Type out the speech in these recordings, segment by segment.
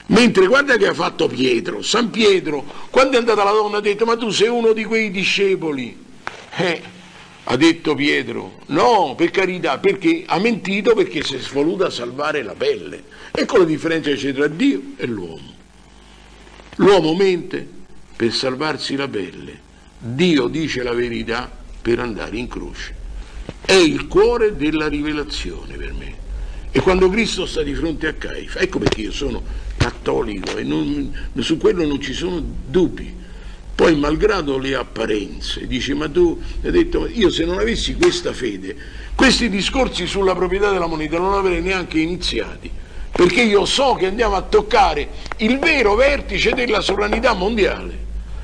Mentre guarda che ha fatto Pietro, San Pietro, quando è andata la donna ha detto: ma tu sei uno di quei discepoli? Ha detto Pietro: no, per carità, perché ha mentito, perché si è voluta salvare la pelle. Ecco la differenza che c'è tra Dio e l'uomo. L'uomo mente per salvarsi la pelle, Dio dice la verità per andare in croce. È il cuore della rivelazione per me. E quando Cristo sta di fronte a Caifa, ecco perché io sono cattolico e su quello non ci sono dubbi. Poi, malgrado le apparenze, dice: ma tu hai detto, io se non avessi questa fede, questi discorsi sulla proprietà della moneta non avrei neanche iniziati, perché io so che andiamo a toccare il vero vertice della sovranità mondiale.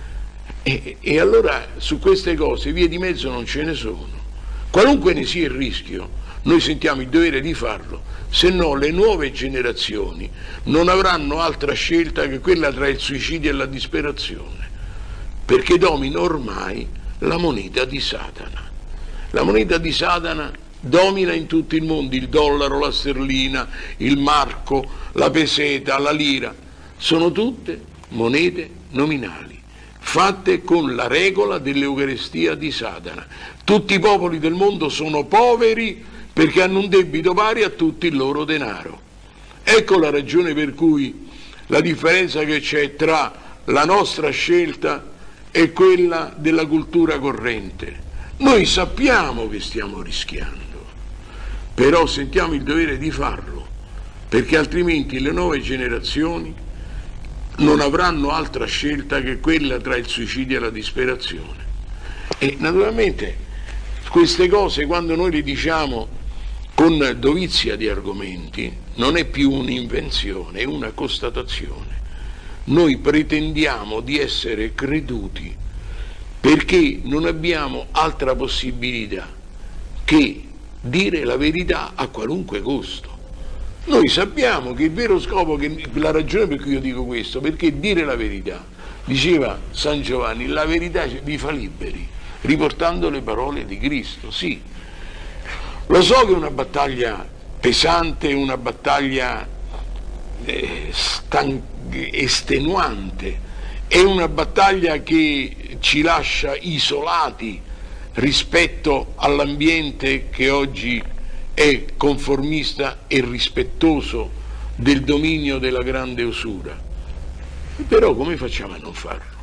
E allora su queste cose vie di mezzo non ce ne sono. Qualunque ne sia il rischio, noi sentiamo il dovere di farlo, se no le nuove generazioni non avranno altra scelta che quella tra il suicidio e la disperazione, perché domina ormai la moneta di Satana. La moneta di Satana domina in tutto il mondo: il dollaro, la sterlina, il marco, la peseta, la lira, sono tutte monete nominali, fatte con la regola dell'Eucaristia di Satana. Tutti i popoli del mondo sono poveri perché hanno un debito pari a tutto il loro denaro. Ecco la ragione per cui la differenza che c'è tra la nostra scelta e quella della cultura corrente. Noi sappiamo che stiamo rischiando, però sentiamo il dovere di farlo, perché altrimenti le nuove generazioni non avranno altra scelta che quella tra il suicidio e la disperazione. E naturalmente queste cose, quando noi le diciamo con dovizia di argomenti, non è più un'invenzione, è una constatazione. Noi pretendiamo di essere creduti perché non abbiamo altra possibilità che dire la verità a qualunque costo. Noi sappiamo che il vero scopo, la ragione per cui io dico questo, perché dire la verità, diceva San Giovanni, la verità vi fa liberi, riportando le parole di Cristo. Sì, lo so che è una battaglia pesante, una battaglia estenuante, è una battaglia che ci lascia isolati rispetto all'ambiente che oggi è conformista e rispettoso del dominio della grande usura. Però come facciamo a non farlo?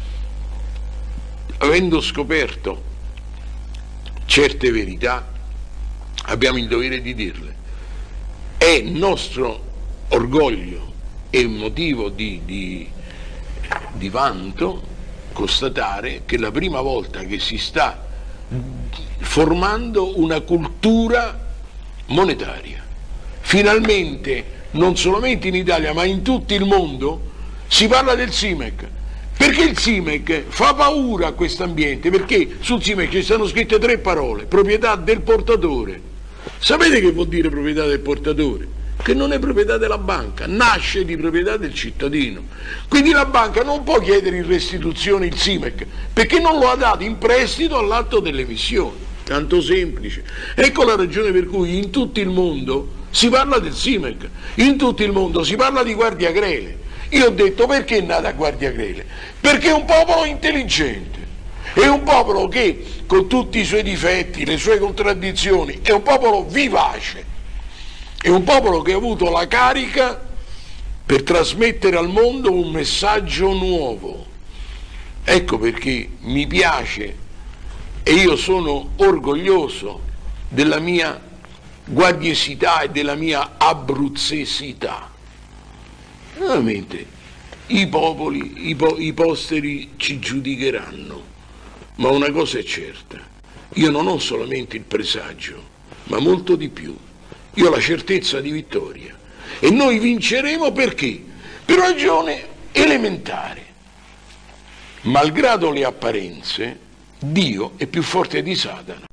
Avendo scoperto certe verità, abbiamo il dovere di dirle. È nostro orgoglio e motivo di vanto constatare che la prima volta che si sta formando una cultura monetaria, finalmente, non solamente in Italia ma in tutto il mondo, si parla del SIMEC, perché il SIMEC fa paura a questo ambiente, perché sul SIMEC ci stanno scritte 3 parole: proprietà del portatore. Sapete che vuol dire proprietà del portatore? Che non è proprietà della banca, nasce di proprietà del cittadino. Quindi la banca non può chiedere in restituzione il SIMEC, perché non lo ha dato in prestito all'atto dell'emissione. Tanto semplice. Ecco la ragione per cui in tutto il mondo si parla del SIMEC, in tutto il mondo si parla di Guardia Grele. Io ho detto: perché è nata Guardia Grele? Perché è un popolo intelligente, è un popolo che, con tutti i suoi difetti, le sue contraddizioni, è un popolo vivace, è un popolo che ha avuto la carica per trasmettere al mondo un messaggio nuovo. Ecco perché mi piace e io sono orgoglioso della mia guardiesità e della mia abruzzesità. Veramente i popoli, i posteri ci giudicheranno, ma una cosa è certa: io non ho solamente il presagio, ma molto di più. Io ho la certezza di vittoria, e noi vinceremo perché? Per ragione elementare: malgrado le apparenze, Dio è più forte di Satana.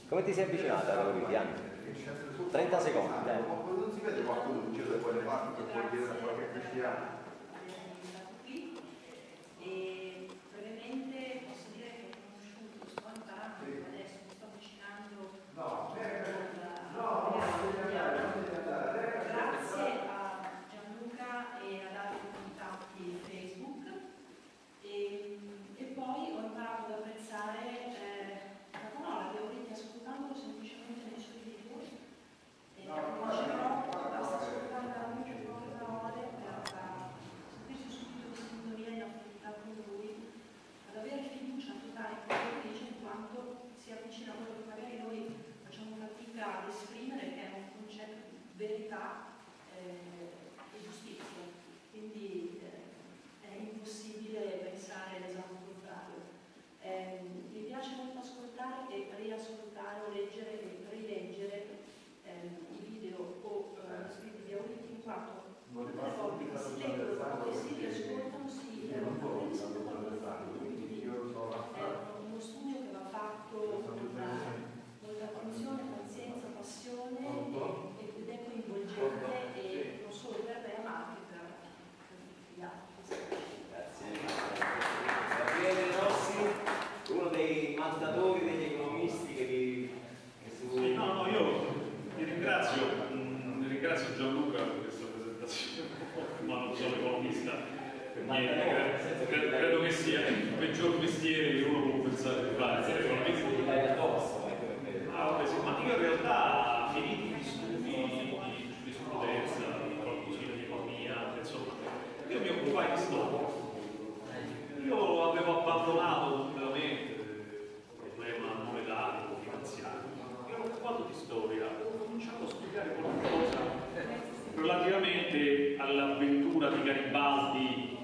Come ti sei avvicinata alla Wikian? 30 secondi. Ma non si vede qualcuno in giro da quelle parti che può chiedere a qualche cristiano? E brevemente posso dire che ho conosciuto, sto imparando adesso, mi sto avvicinando grazie a Gianluca e ad altri contatti Facebook e poi ho imparato ad apprezzare la parola che ho ascoltando semplicemente nei suoi video e non c'è troppo, basta ascoltare la voce di parole per sentirsi subito in sintonia e affinità con lui, ad avere fiducia totale in quello che dice, in quanto si avvicina a quello che magari noi facciamo fatica ad esprimere, che è un concetto di verità e giustizia. Quindi è impossibile pensare l'esatto contrario. Mi piace molto ascoltare e riascoltare o leggere e rileggere i video o gli scritti di Auriti, in quanto molte volte che si leggono e si riascoltano si apprezzano dal punto di vista. È uno studio che va fatto con molta attenzione, pazienza, passione ed è coinvolgente e non solo per me ma anche per tutti gli altri. Grazie. Gabriele Rossi, uno dei mandatori degli economisti che Sì, no, io vi ringrazio Gianluca per questa presentazione, ma non sono economista, per niente, credo che sia il peggior mestiere che uno può pensare di fare, essere economista. Ma io in realtà, finiti gli studi di giurisprudenza, qualcosina di economia, insomma, io mi occupai di storia. Io avevo abbandonato completamente il problema monetario, finanziario. Mi ero occupato di storia, ho cominciato a studiare qualcosa relativamente all'avventura di Garibaldi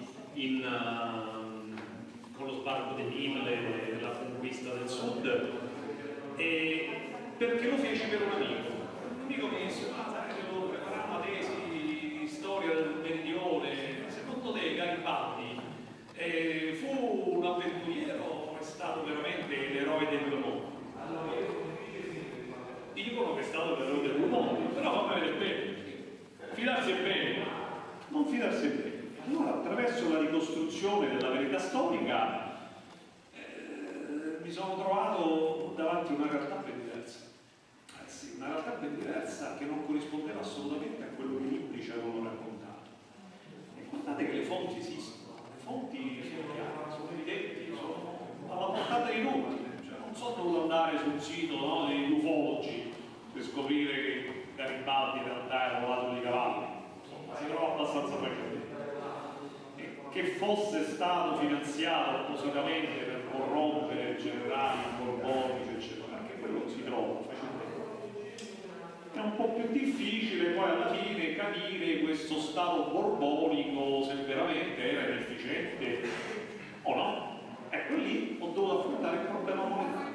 con lo sbarco di Nimble e la conquista del sud, e perché lo feci per un amico. Un amico mi disse: ma sai, devo preparare una tesi di storia del meridione, secondo te Garibaldi fu un avventuriero o è stato veramente l'eroe del due mondi? Dicono che è stato l'eroe del due mondi, però fammi vedere bene, fidarsi è bene, non fidarsi è bene. Allora, attraverso la ricostruzione della verità storica mi sono trovato davanti a una realtà ben diversa. Sì, una realtà ben diversa che non corrispondeva assolutamente a quello che i libri ci avevano raccontato. E guardate che le fonti esistono. Fonti sono chiare, sono evidenti, sono alla portata di tutti, cioè, non sono dovuto andare sul sito, no, degli ufologi per scoprire che Garibaldi in realtà era volato di cavalli, insomma, si trova abbastanza facilmente. Che fosse stato finanziato appositamente per corrompere generali borbonici, eccetera, anche quello si trova facilmente. È un po' più difficile poi alla fine capire questo stato borbonico se veramente era inefficiente o no. Ecco, lì ho dovuto affrontare il problema monetario.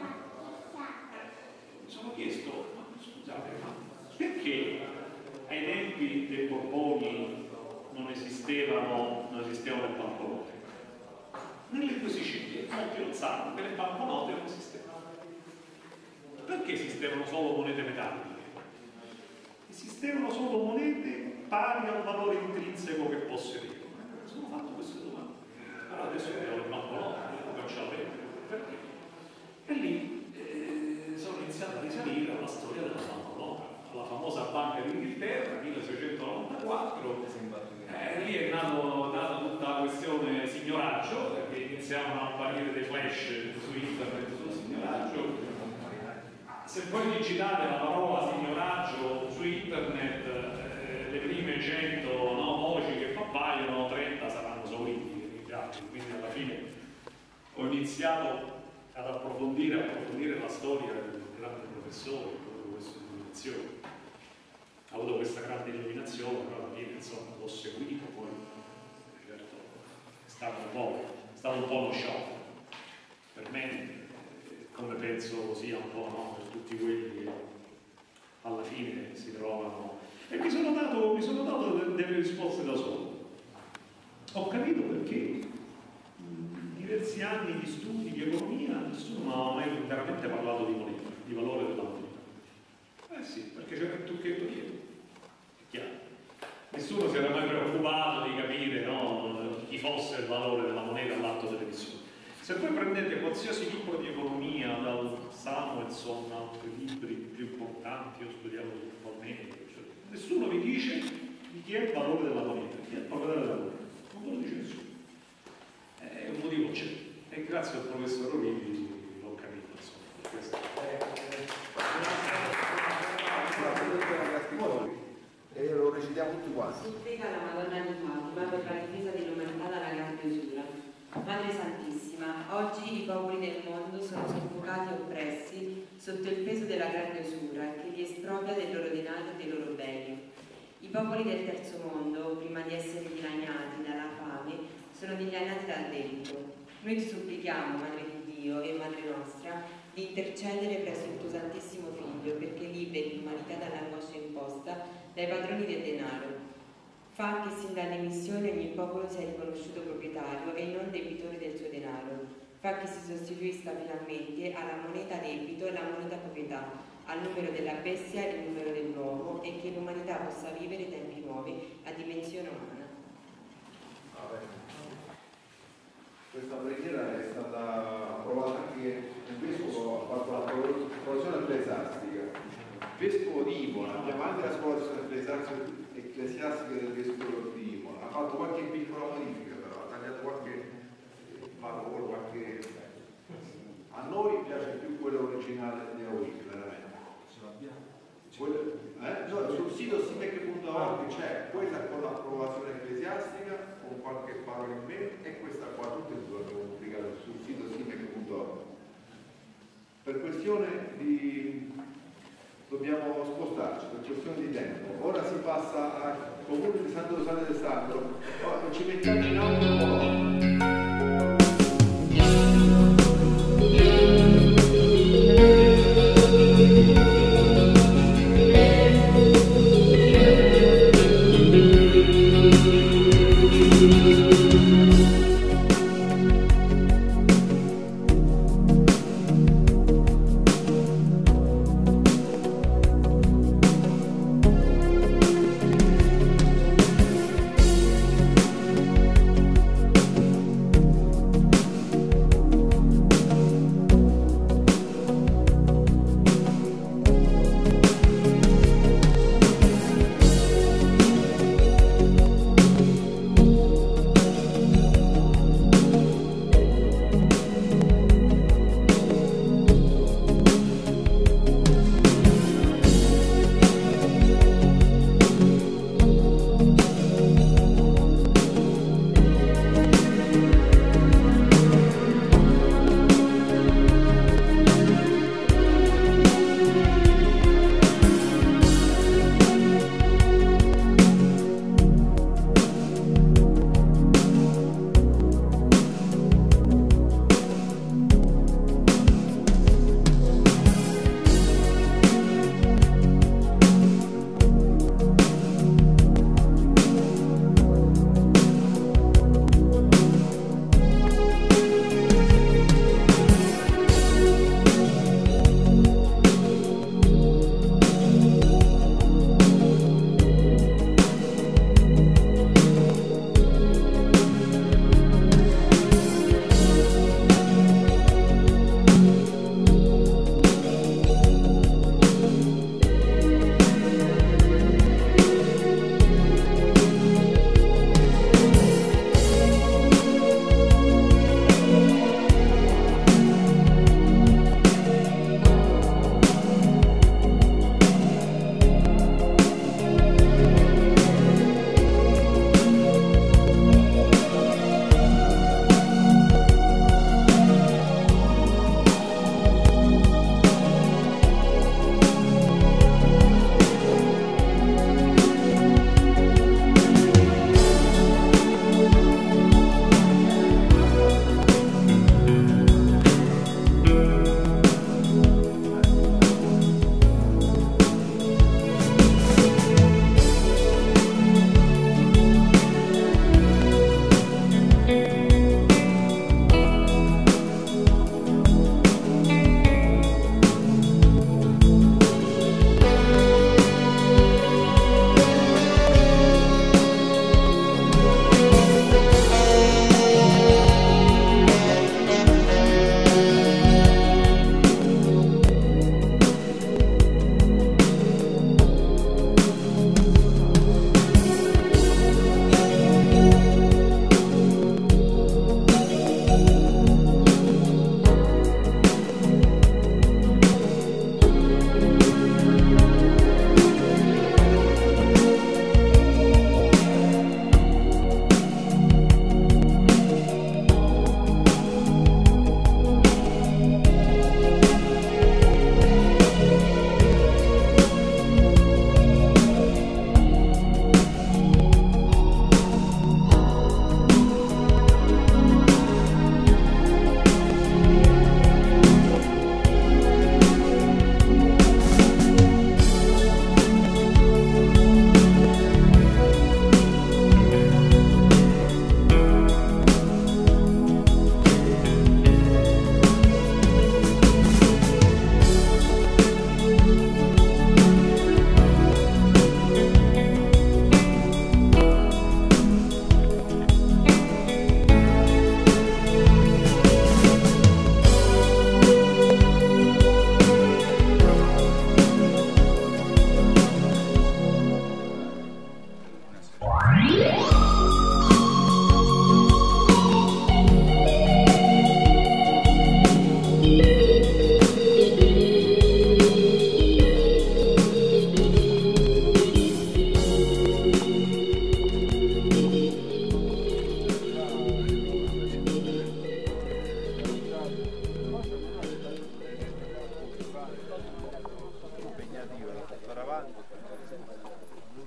Mi sono chiesto: ma scusate, ma perché ai tempi dei Borboni non esistevano le banconote? Nelle due Sicilie molti non sanno che le banconote non esistevano. Perché esistevano solo monete metalliche? Esistevano solo monete pari al valore intrinseco che possedevano. Mi sono fatto queste domande. Allora adesso abbiamo le banconote, come ce l'avete? Perché? E lì sono iniziato a risalire alla storia della banconota, alla famosa Banca d'Inghilterra, 1694. Lì è nata tutta la questione signoraggio, perché iniziavano a apparire dei flash su internet sul signoraggio. Se poi digitate la parola signoraggio su internet, le prime 100 voci che appaiono, 30 saranno esauriti, quindi alla fine ho iniziato ad approfondire la storia del grande professore, proprio questa illuminazione. Ha avuto questa grande illuminazione, però alla fine insomma l'ho seguito, poi certo è stato un po' uno shock per me, come penso sia un po', no, per tutti quelli che alla fine si trovano. E mi sono dato delle risposte da solo. Ho capito perché in diversi anni di studi di economia nessuno mi ha mai veramente parlato di moneta, di valore della il valore della moneta all'atto dell'emissione. Se voi prendete qualsiasi libro di economia, dal Samuelson a altri libri più importanti, io studiavo attualmente, cioè, nessuno vi dice di chi è il valore della moneta, chi è il proprietario della moneta, non ve lo dice nessuno. Un motivo c'è, e grazie al professor Olivi l'ho capito, insomma. Lo recitiamo tutti quanti. Supplica la Madonna di Fatima per la difesa dell'umanità dalla grande usura. Madre Santissima, oggi i popoli del mondo sono soffocati e oppressi sotto il peso della grande usura che li espropria del loro denaro e dei loro beni. I popoli del terzo mondo, prima di essere dilaniati dalla fame, sono dilaniati dal debito. Noi ti supplichiamo, Madre di Dio e Madre nostra, di intercedere presso il tuo Santissimo Figlio perché liberi l'umanità dall'angoscia imposta dai padroni del denaro. Fa che sin dall'emissione ogni popolo sia riconosciuto proprietario e non debitore del suo denaro. Fa che si sostituisca finalmente alla moneta debito la moneta proprietà, al numero della bestia il numero dell'uomo, e che l'umanità possa vivere tempi nuovi a dimensione umana. Questa preghiera è stata approvata anche il vescovo, ha fatto l'approvazione ecclesiastica. Vescovo di Imola, abbiamo anche l'approvazione ecclesiastica del vescovo di Imola, ha fatto qualche piccola modifica però, ha tagliato qualche valore, qualche... A noi piace più quello originale di Auric, veramente. No, sul sito simec.org c'è quella con l'approvazione ecclesiastica con qualche parola in meno e questa qua, tutte e due abbiamo pubblicato sul sito simec.org. Per questione di... dobbiamo spostarci, per questione di tempo. Ora si passa al comune di Santo Rosario del Sacro, ci mettiamo in auto.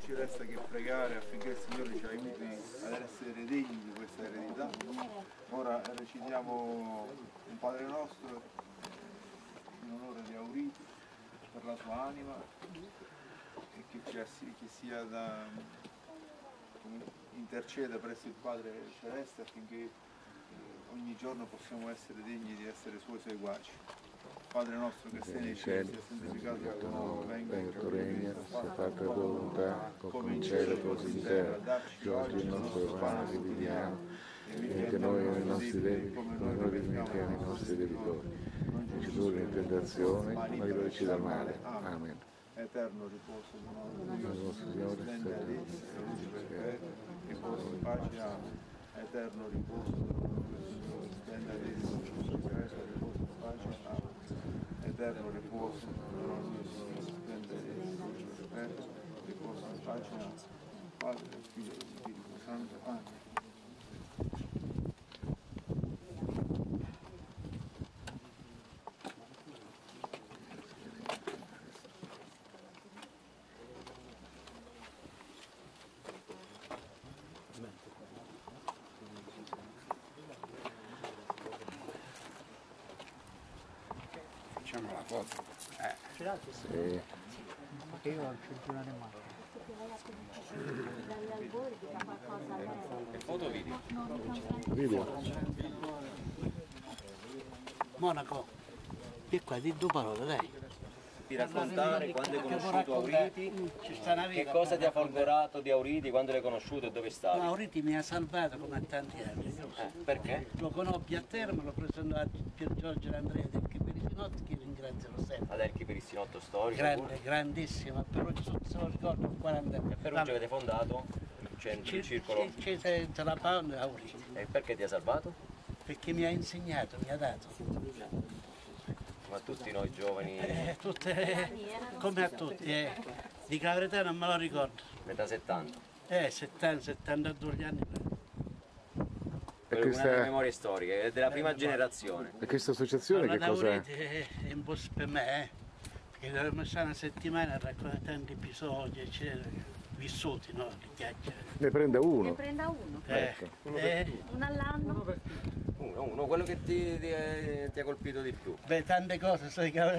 ci resta che pregare affinché il Signore ci aiuti ad essere degni di questa eredità. Ora recitiamo un Padre nostro in onore di Auriti per la sua anima e che sia da interceda presso il Padre Celeste affinché ogni giorno possiamo essere degni di essere suoi seguaci. Padre nostro che sei nei cieli, sia santificato il tuo nome, venga il tuo regno, sia fatta la tua volontà, come in cielo così in terra. Dacci oggi il nostro pane quotidiano, e che noi nei nostri debiti, come noi rimettiamo i nostri debitori. Non ci indurre in tentazione, ma liberaci dal male. Amen. Eterno riposo del nostro Signore, splende adesso e luce perpetua, riposo in pace. Amen. Eterno riposo del nostro Signore, splende adesso e luce perpetua, riposo in pace. Amen. Eterno riposo del nostro Signore, splende adesso e luce perpetua, riposo in pace. Amen. Padre, Figlio e Spirito Santo. Amen. Facciamo la foto. Sì. Perché io ho il cinturone in mano. Che foto vedi? Video. Monaco, di qua, di due parole, dai. Di raccontare quando hai conosciuto Auriti, Ci sta una che vita. cosa ti ha folgorato di Auriti, quando l'hai conosciuto e dove stavi? Auriti mi ha salvato come a tanti anni. Perché? Lo conobbi a Teramo, l'ho presentato a Pier Giorgio Andrea del Chiperisinotti, che ringrazio sempre. Ad Erchi Perissinotto storico. Grande, grandissimo, però se lo ricordo 40 anni. E Perugia avete fondato il circolo. C'è la Paolo e Auriti, E perché ti ha salvato? perché mi ha insegnato, mi ha dato. Ma tutti noi giovani, Tutte, come a tutti, Dico la verità non me lo ricordo. metà 70. 70, 72 anni. Per una delle memorie storiche, è della prima generazione. E questa associazione che cos'è? È un po' per me, perché dovremmo stare una settimana a raccontare tanti episodi, eccetera, vissuti, no? Di chiacchiere. Ne prenda uno. Ne prenda uno, uno all'anno. Uno, quello che ti ha colpito di più. Beh, tante cose, sai che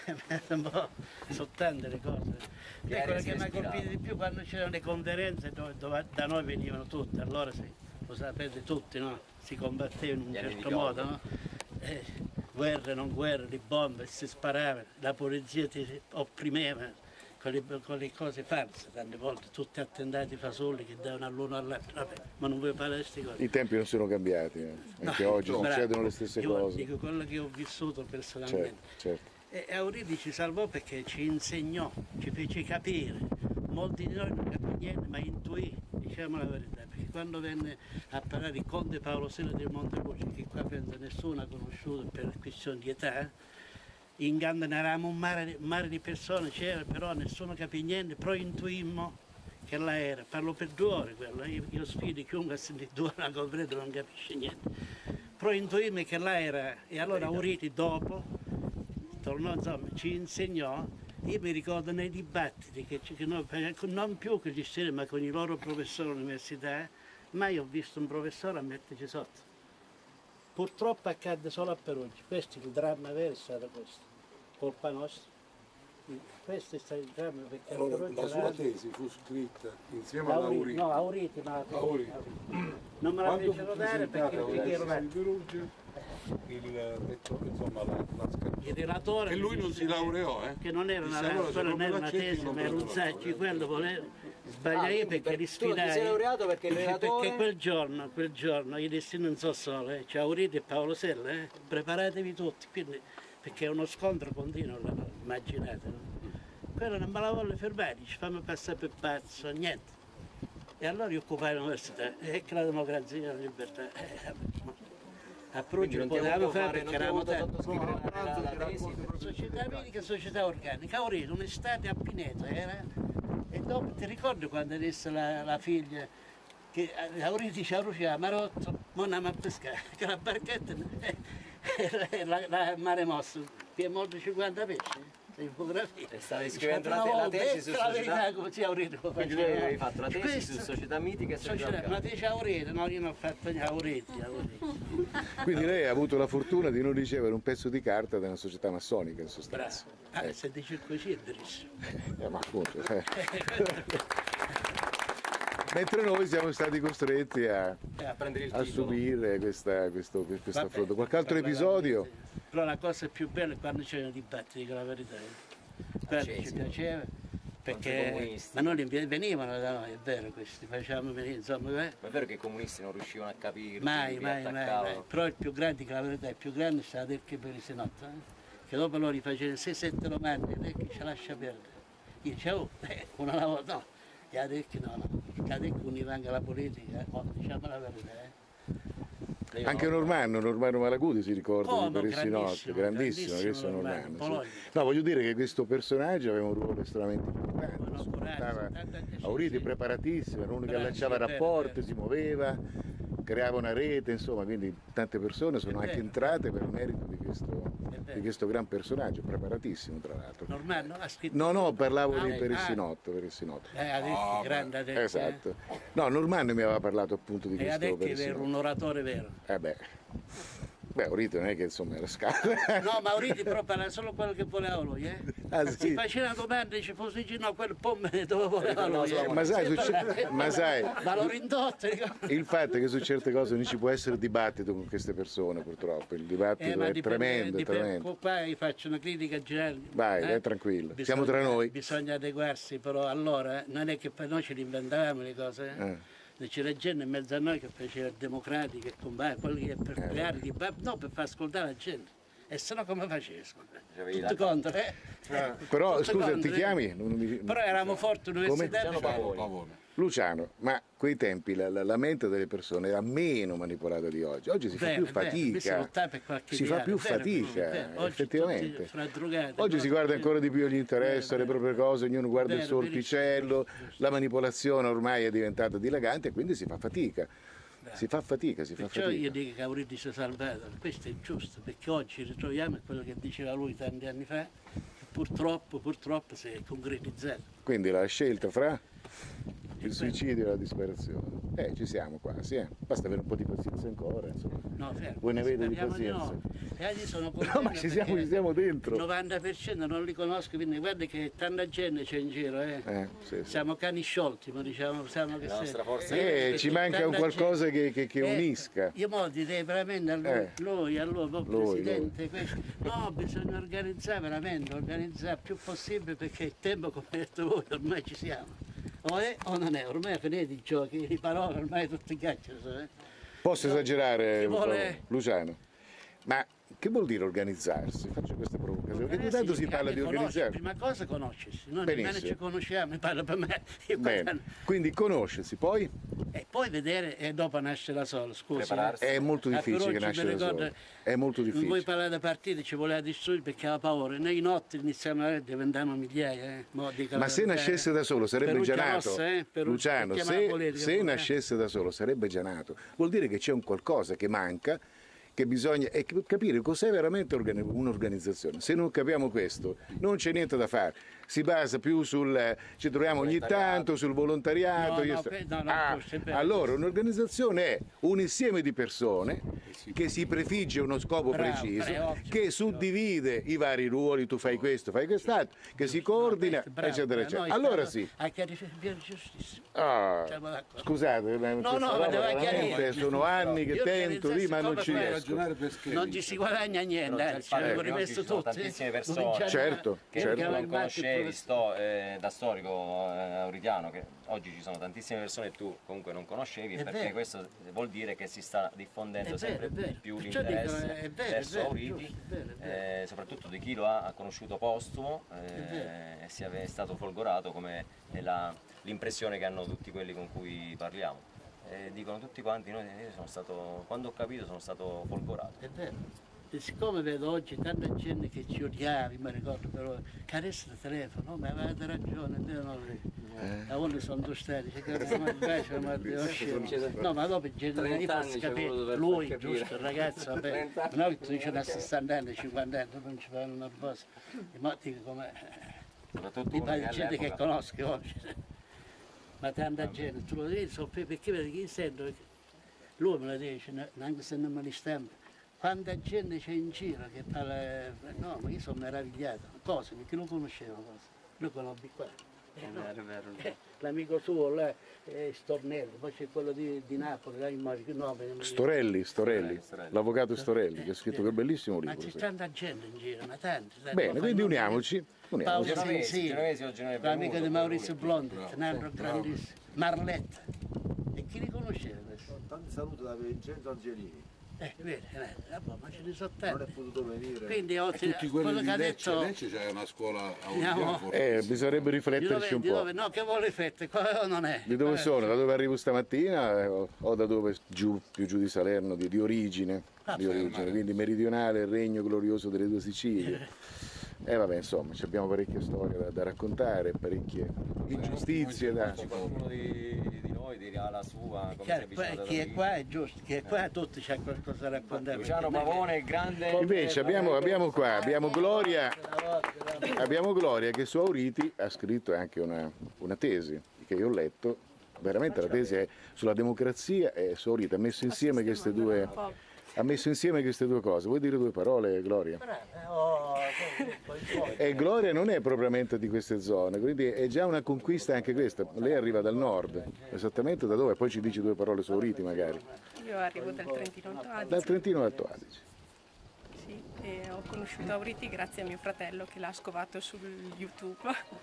sono tante le cose. E quello che mi ha colpito di più quando c'erano le conferenze dove da noi venivano tutte, allora lo sapete tutti, no? Si combatteva in un certo modo, no? Guerre, non guerre, le bombe, si sparavano, la polizia ti opprimeva con le cose false, tante volte, tutti attentati fasulli che davano all'uno all'altro, vabbè, ma non vuoi parlare di queste cose. I tempi non sono cambiati, anche oggi succedono le stesse cose. Dico quello che ho vissuto personalmente. Certo. E Auriti ci salvò perché ci insegnò, ci fece capire. Molti di noi non capì niente, ma intuì, diciamo la verità, perché quando venne a parlare il conte Paolo Sella del Monteluce, che qua penso nessuno ha conosciuto per questione di età, in Ganda eravamo un mare di persone, c'era, però nessuno capì niente, però intuimmo che là era. Parlo per 2 ore quello, io sfido chiunque a sentire 2 ore una conferenza non capisce niente. Però intuimmo che là era, e allora Auriti dopo tornò, insomma, ci insegnò. Io mi ricordo nei dibattiti che noi, non più con gli studenti ma con i loro professori all'università, mai ho visto un professore a metterci sotto. Purtroppo accadde solo a Perugia, questo è il dramma vero, è stato questo, colpa nostra. Questo è stato il dramma perché Allora, la sua tesi fu scritta insieme ad Auriti. No, Auriti, ma Auriti. non me la fecero dare perché ero là. Di Perugia, insomma, Il relatore e lui non si laureò, che non era Disse, allora, quella non era una tesi, ma era un saggio, quello voleva sbagliare perché li sfidai. Tu sei laureato perché il relatore... Perché quel giorno, io dissi non so solo, c'è Auriti e Paolo Sella, preparatevi tutti, quindi, perché è uno scontro continuo, immaginate, no? Quello non me la volle fermare, ci fammi passare per pazzo, niente. E allora io occupai l'università, e che la democrazia e la libertà. A Perugia non potevamo fare perché eravamo tanti. Società medica, società organica. Auriti un'estate a Pineto era, e dopo ti ricordi quando disse la figlia che Auriti ci ha bruciato, Marotto, non andiamo a pescare, che la barchetta la mare mosso, che è molto 50 pesci. infografia. E stavi scrivendo la tesi su società. Così Aurelio. Quindi tu avevi fatto la tesi su società mitiche e società. La tesi Aurelio, no, io non ho fatto niente, Aurelio. Quindi lei ha avuto la fortuna di non ricevere un pezzo di carta da una società massonica in sostanza. Bravo. Se dici così è verissimo. Ma appunto. Mentre noi siamo stati costretti a subire questo affronto. Qualche altro episodio? Però la cosa più bella è quando c'erano i dibattiti, dico la verità. Quello ci piaceva, perché ma non venivano da noi, è vero, questi facevamo venire, insomma. Ma è vero che i comunisti non riuscivano a capire, mai. Però il più grande, che la verità, il più grande è stato del che per i Senotto, che dopo loro gli facevano 6-7 domande, e che ce lascia perdere. Io dicevo, una la volta, no. Gli ha detto che non venga la politica, diciamo la verità. Anche Normanno Malaguti si ricorda di Perissinotto, grandissimo Normanno. Sì. No, voglio dire che questo personaggio aveva un ruolo estremamente importante, supportava Auriti, preparatissimo, era uno che allacciava rapporti, si muoveva, creava una rete, insomma, quindi tante persone sono anche entrate per merito di questo gran personaggio, preparatissimo tra l'altro. Normanno ha scritto? No, parlavo di Perissinotto. Grande esatto. No, Normanno mi aveva parlato appunto di questo Perissinotto. E ha detto che era un oratore vero. Beh, Auriti non è che insomma era scala. No, ma Auriti però parla solo quello che voleva lui, Sì. Si faceva una domanda e dice no, quel pomme dove voleva lui. Ma sai, ma l'ho rindotto. Il fatto è che su certe cose non ci può essere dibattito con queste persone, purtroppo. Il dibattito è tremendo. Qua io faccio una critica generale. Vai, tranquillo. Siamo tra noi. Bisogna adeguarsi, però allora non è che noi ce le inventavamo le cose. C'era gente in mezzo a noi che faceva il democratico e combatte, quelli che per creare dibattito, no, per far ascoltare la gente. E se no come facevi? Tutto contro, Però tutto scusa, contro, ti chiami? Però eravamo forti universitari. Luciano, ma a quei tempi la mente delle persone era meno manipolata di oggi. Oggi si fa più fatica. Si fa più fatica, effettivamente. Oggi si guarda ancora di più gli interessi, le proprie cose, ognuno guarda il suo orticello, la manipolazione ormai è diventata dilagante e quindi si fa fatica. Si fa fatica. Io dico che Auriti si è salvato, questo è giusto, perché oggi ritroviamo quello che diceva lui tanti anni fa, che purtroppo si è concretizzato. Quindi la scelta fra il suicidio e la disperazione. Ci siamo quasi, Basta avere un po' di pazienza ancora, insomma. No, fermo. Voi ne avete di pazienza? No, ma ci siamo dentro. Il 90% non li conosco, quindi guarda che tanta gente c'è in giro, Sì. Siamo cani sciolti, ma diciamo che la nostra forza ci manca un qualcosa che unisca. Io mo direi veramente a lui, Presidente, no, bisogna organizzare più possibile, perché il tempo, come avete detto voi, ormai ci siamo. O è o non è, ormai finiti i giochi, le parole ormai tutti ghiacciano. Posso esagerare un po', Luciano? Ma che vuol dire organizzarsi? Faccio questa provocazione, perché tanto si parla di organizzarsi. Prima cosa conoscersi, noi nemmeno ci conosciamo, parla per me. Bene. Quindi conoscersi, poi? E poi vedere e dopo nasce da solo, scusa. È molto difficile che nasce da solo. È molto difficile. Non vuoi parlare da partiti, ci voleva distruggere perché aveva paura. Noi notti iniziamo a diventavamo migliaia. Ma se nascesse da solo sarebbe già nato. Luciano, se nascesse da solo sarebbe già nato. Vuol dire che c'è un qualcosa che manca, che bisogna capire cos'è veramente un'organizzazione. Se non capiamo questo, non c'è niente da fare. Si basa più ci troviamo ogni tanto sul volontariato. Allora, un'organizzazione è un insieme di persone che si prefigge uno scopo preciso, che suddivide i vari ruoli, tu fai questo, fai quest'altro, che si coordina, eccetera, eccetera. Allora sì. Scusate, sono anni che tento lì, ma non ci riesco. Non ci si guadagna niente, ci abbiamo rimesso tutti. Tantissime persone certo. non conoscevi da storico auritiano, che oggi ci sono tantissime persone che tu comunque non conoscevi, perché questo vuol dire che si sta diffondendo sempre più l'interesse verso Auriti, soprattutto di chi lo ha conosciuto postumo e è stato folgorato, come è l'impressione che hanno tutti quelli con cui parliamo. Dicono tutti quanti, io sono stato, quando ho capito sono stato folgorato. È vero. E siccome vedo oggi tanta gente che ci odiava, mi ricordo però, che adesso il telefono, ma avete ragione, a volte sono due stati, no, ma dopo io faccio capire, lui, giusto, il ragazzo, vabbè, noi tu dici da 60 anni, 50 anni, non ci fanno una cosa, ma dico come, mi pare gente che conosco oggi, ma tanta gente, tu lo dici, perché vedi che sento, lui me lo dice, anche se non me li stampa. Quanta gente c'è in giro che parla, no, ma io sono meravigliato, cose che non conoscevo, lui conobbi qua. L'amico suo là è Stornelli, poi c'è quello di Napoli, là in Storelli, l'avvocato Storelli, che ha scritto quel bellissimo libro. Ma c'è tanta gente in giro, ma tanti. Bene, quindi uniamoci. Paolo Sensini, l'amico di Maurizio Blondi, un altro grandissimo, Marletta. E chi li conosceva adesso? Tanti saluti da Vincenzo Angelini. Vedi, ma ce ne sono tanti. Non è potuto venire. Quindi tutti quelli di Lecce c'è una scuola bisognerebbe rifletterci un po'. No, che vuole riflettere? Qua non è. Di dove sono? Da dove arrivo stamattina o da dove più giù di Salerno, di origine? Quindi meridionale, il regno glorioso delle due Sicilie. Vabbè, insomma, abbiamo parecchie storie da raccontare, parecchie ingiustizie da... Qualcuno di noi dirà la sua, come si è avvicinato. Chi è qua è giusto, chi è qua tutti c'è qualcosa da raccontare. Luciano Pavone, il grande... Invece abbiamo Gloria che su Auriti ha scritto anche una tesi che io ho letto, veramente la tesi è sulla democrazia e su Auriti ha messo insieme queste due... cose. Vuoi dire due parole, Gloria? E Gloria non è propriamente di queste zone, quindi è già una conquista anche questa. Lei arriva dal nord, esattamente da dove? Poi ci dici due parole su Auriti magari. Io arrivo dal Trentino Alto Adige. Dal Trentino Alto Adige. Sì, e ho conosciuto Auriti grazie a mio fratello che l'ha scovato su YouTube.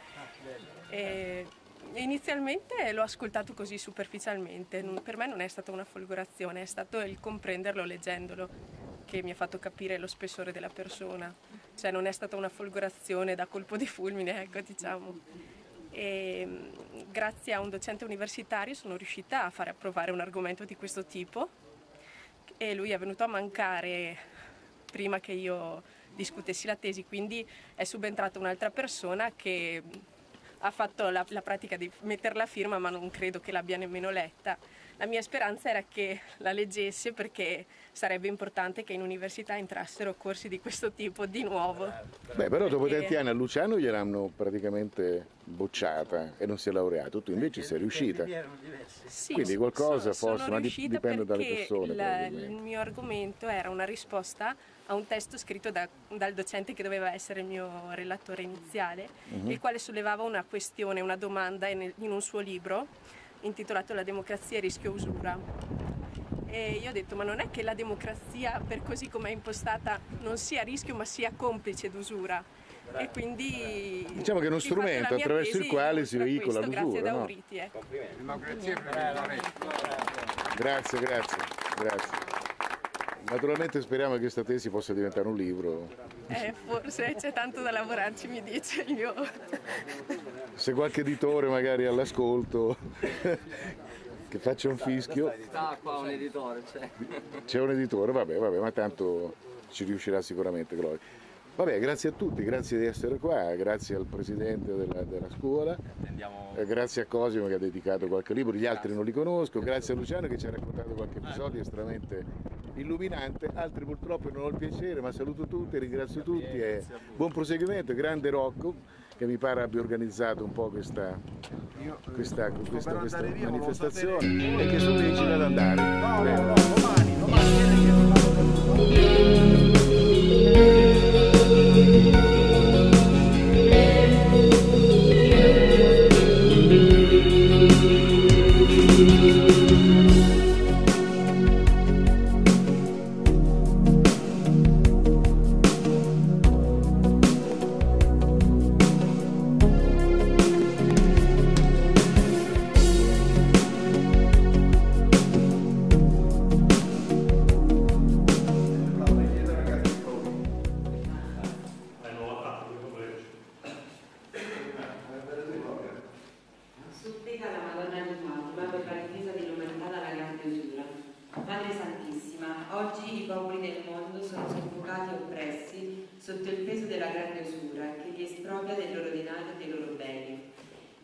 Inizialmente l'ho ascoltato così superficialmente, per me non è stata una folgorazione, è stato il comprenderlo leggendolo che mi ha fatto capire lo spessore della persona, cioè non è stata una folgorazione da colpo di fulmine, ecco, diciamo. E grazie a un docente universitario sono riuscita a fare approvare un argomento di questo tipo e lui è venuto a mancare prima che io discutessi la tesi, quindi è subentrata un'altra persona che ha fatto la pratica di mettere la firma, ma non credo che l'abbia nemmeno letta. La mia speranza era che la leggesse perché sarebbe importante che in università entrassero corsi di questo tipo di nuovo. Beh, però dopo tanti anni a Luciano gliel'hanno praticamente bocciata e non si è laureato, tu invece sei riuscita. Sì, quindi qualcosa forse, sono ma dipende dalle persone. Il mio argomento era una risposta a un testo scritto dal docente che doveva essere il mio relatore iniziale, il quale sollevava una questione, una domanda in un suo libro intitolato La democrazia e rischio usura. E io ho detto, ma non è che la democrazia, per così come è impostata, non sia a rischio ma sia complice d'usura? E quindi diciamo che è uno strumento attraverso il quale si veicola l'usura. Grazie ad Auriti. Grazie. Naturalmente speriamo che questa tesi possa diventare un libro. Forse c'è tanto da lavorarci, mi dice io. Se qualche editore magari all'ascolto che faccia un fischio. Qua un editore c'è un editore, vabbè, ma tanto ci riuscirà sicuramente, Gloria. Vabbè, grazie a tutti, grazie di essere qua, grazie al presidente della scuola, grazie a Cosimo che ha dedicato qualche libro, gli altri non li conosco, grazie a Luciano che ci ha raccontato qualche episodio estremamente illuminante, altri purtroppo non ho il piacere, ma saluto tutti, ringrazio tutti e buon proseguimento, grande Rocco che mi pare abbia organizzato un po' questa manifestazione e che sono decisa ad andare.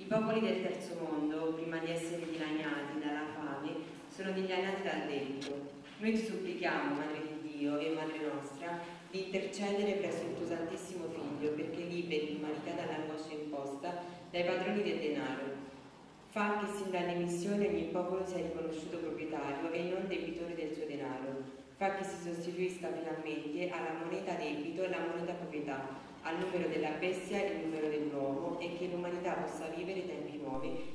I popoli del terzo mondo, prima di essere dilaniati dalla fame, sono dilaniati dal debito. Noi ti supplichiamo, Madre di Dio e Madre nostra, di intercedere presso il tuo Santissimo Figlio perché liberi l'umanità dall'angoscia imposta dai padroni del denaro. Fa che sin dalle missioni ogni popolo sia riconosciuto proprietario e non debitore del suo denaro. Fa che si sostituisca finalmente alla moneta debito la moneta proprietà, al numero della bestia il numero dell'uomo, e che l'umanità possa vivere tempi nuovi